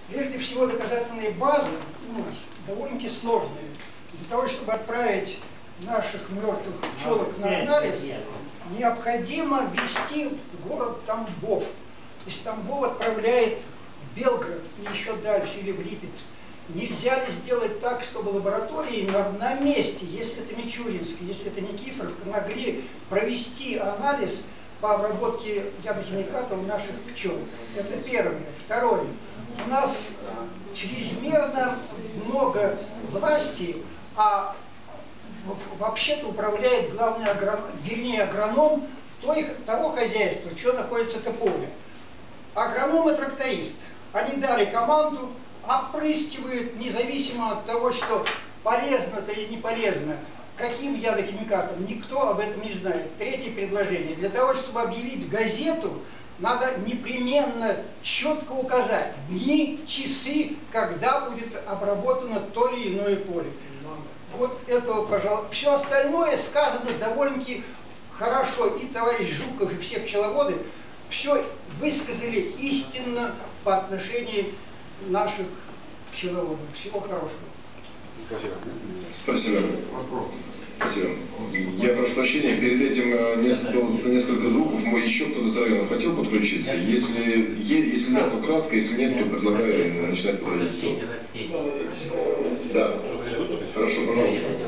Прежде всего, доказательные базы у нас довольно-таки сложные. Для того, чтобы отправить наших мертвых пчелок на анализ, необходимо везти в город Тамбов. Из Тамбова отправляет в Белгород и еще дальше, или в Липецк. Нельзя ли сделать так, чтобы лаборатории на месте, если это Мичуринский, если это Никифоровка, могли провести анализ по обработке ядохимикатов наших пчел? Это первое. Второе. У нас чрезмерно много власти, а вообще-то управляет главный агроном того хозяйства, что находится это поле. Агроном и тракторист. Они дали команду, опрыскивают, независимо от того, что полезно это или не полезно, каким ядохимикатом, никто об этом не знает. Третье предложение. Для того, чтобы объявить газету, надо непременно четко указать дни, часы, когда будет обработано то или иное поле. Вот этого, пожалуй. Все остальное сказано довольно-таки хорошо. И товарищ Жуков, и все пчеловоды все высказали истинно по отношению наших пчеловодов. Всего хорошего. Спасибо. Спасибо. Я прошу прощения, перед этим несколько звуков. Еще кто-то из районов хотел подключиться? Если да, то кратко, если нет, то предлагаю начинать говорить. Да. Хорошо, пожалуйста.